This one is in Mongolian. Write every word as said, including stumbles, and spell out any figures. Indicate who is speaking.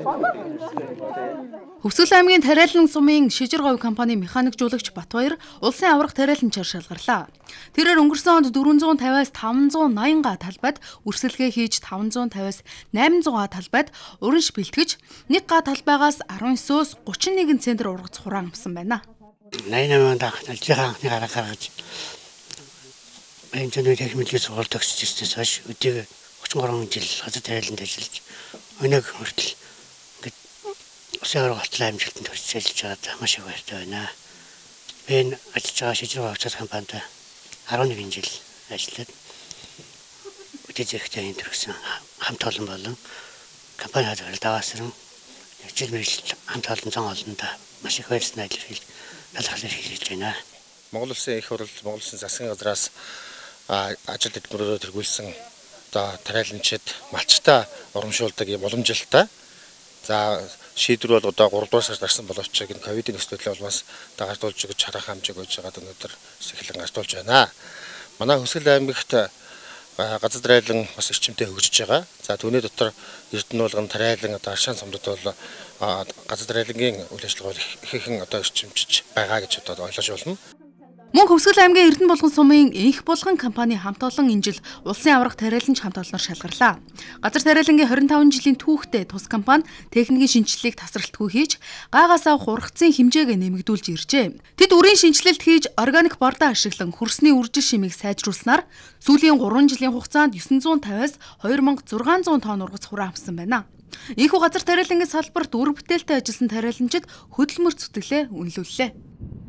Speaker 1: Хөвсгөл аймгийн тариалан сумын шижир говь компани механик жуулагч Батбаяр улсын аврах тариаланчаар шалгарлаа. Тэрээр өнгөрсөн онд дөрвөн зуун тавиас таван зуун ноён га талбайд үрсэлгээ хийж таван зуун тавиас найман зуун га талбайд уранш бэлтгэж нэг га талбайгаас арван девятөөс гучин нэгэн центр ургац хураан авсан байна.
Speaker 2: найнаман дах алжихан анхны гараа гаргаж энэний техникийн сургалт өгч ирсэнээс хойш өдөө очин гурван жил газар тариаланд ажиллаж өнөөг хүртэл Усаар готлоо амжилтанд хүрч ажиллаж байгаад маш их баяртай байна. Би энэ ажиллаж байгаа шижир говь компанид арван нэгэн жил ажиллаад үдээ зэрэгтэй энэ төрсөн хамт олон болон компани хазгаар даваасран жил мэргэжил хамт олон зан олонд маш их баяртай ажиллаж талхал хийж байна.
Speaker 3: Монгол Улсын их хурл, Монгол Улсын засгийн газраас ажил хөтөлбөрөөр тэргүүлсэн одоо тариаланчид малчтай урамшуулдаг юм уламжилттай. За шийдвэр бол одоо гурав дугаар сард гарсан боловч энэ ковидын нөхцөлөд улмаас дагардуулж өгч харах хэмжээг өгж байгаад өнөөдөр сэхлэн гартуулж байна. Манай Хөсгөл аймагт газар тариалан бас эрчимтэй хөгжиж байгаа. За түүний дотор Эрдэнэ булган тариалан одоо Аршаан сумдад бол газар тариалангийн үйл ажиллагаа ихэнх одоо эрчимжиж байгаа гэж одоо ойлгож байна.
Speaker 1: Мөн Хөвсгөл аймгийн Эрдэнэ булган сумын Энх булган компани хамт олон энэ жил улсын аврах тариаланч хамт олноор шалгарлаа. Газар тариалангийн хорин таван жилийн түүхтэй тус компани техникийн шинжилгээг тасралтгүй хийж, гаагаас авах ургацын хэмжээг нэмэгдүүлж иржээ. Тэд үрийн шинжилэлт хийж органик бордоо ашиглан хөрсний үржил шимийг сайжруулснаар сүүлийн гурван жилийн хугацаанд девять зуун тавиас two thousand six hundred тонн ургац хураан авсан байна. Энэхүү газар тариалангийн салбарт үр бүтээлтэй ажилласан тариаланчид хөдөлмөр зүтгэлээ үнэлүүллээ.